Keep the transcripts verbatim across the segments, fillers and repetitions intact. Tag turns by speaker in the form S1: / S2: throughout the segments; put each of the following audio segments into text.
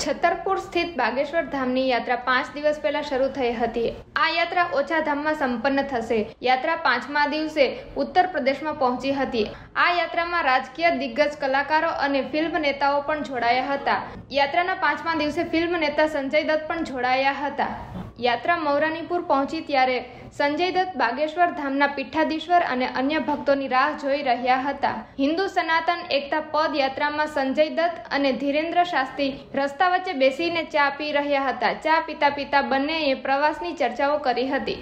S1: છતરપુર સ્થિત બાગેશ્વર ધામની યાત્રા પાંચ દિવસ પહેલા શરૂ થઈ હતી। આ યાત્રા ઓછા ધામમાં સંપન્ન થશે। યાત્રા પાંચમા દિવસે ઉત્તર પ્રદેશમાં પહોંચી હતી। આ યાત્રામાં રાજકીય દિગ્ગજ કલાકારો અને ફિલ્મ નેતાઓ પણ જોડાયા હતા। યાત્રાના પાંચમા દિવસે ફિલ્મ નેતા સંજય દત્ત પણ જોડાયા હતા। યાત્રા મૌરાનીપુર પહોંચી ત્યારે સંજય દત્ત બાગેશ્વર ધામના પીઠાધીશ્વર અને અન્ય ભક્તોની રાહ જોઈ રહ્યા હતા। હિન્દુ સનાતન એકતા પદ યાત્રામાં સંજય દત્ત અને ધીરેન્દ્ર શાસ્ત્રી રસ્તા વચ્ચે બેસીને ચા પી રહ્યા હતા। ચા પીતા પીતા બંનેએ પ્રવાસની ચર્ચાઓ કરી હતી।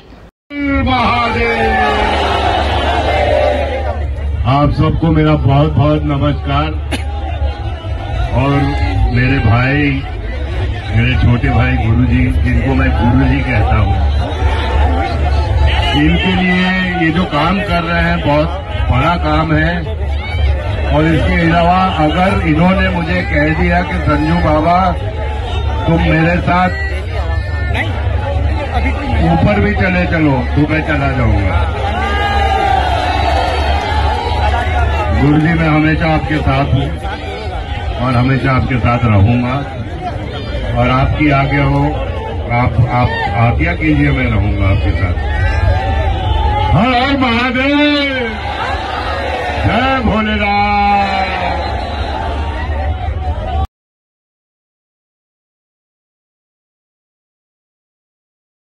S2: आप सबको मेरा बहुत बहुत नमस्कार और मेरे भाई मेरे छोटे भाई गुरुजी, जिनको मैं गुरुजी कहता हूँ, इनके लिए ये जो काम कर रहे हैं बहुत बड़ा काम है। और इसके अलावा अगर इन्होंने मुझे कह दिया कि संजू बाबा तुम मेरे साथ ऊपर भी चले चलो तो मैं चला जाऊंगा। गुरुजी मैं हमेशा आपके साथ हूँ और हमेशा आपके साथ रहूंगा और आपकी आज्ञा हो, आप आप आज्ञा कीजिए, मैं रहूंगा आपके साथ। हर हर महादेव, जय भोले।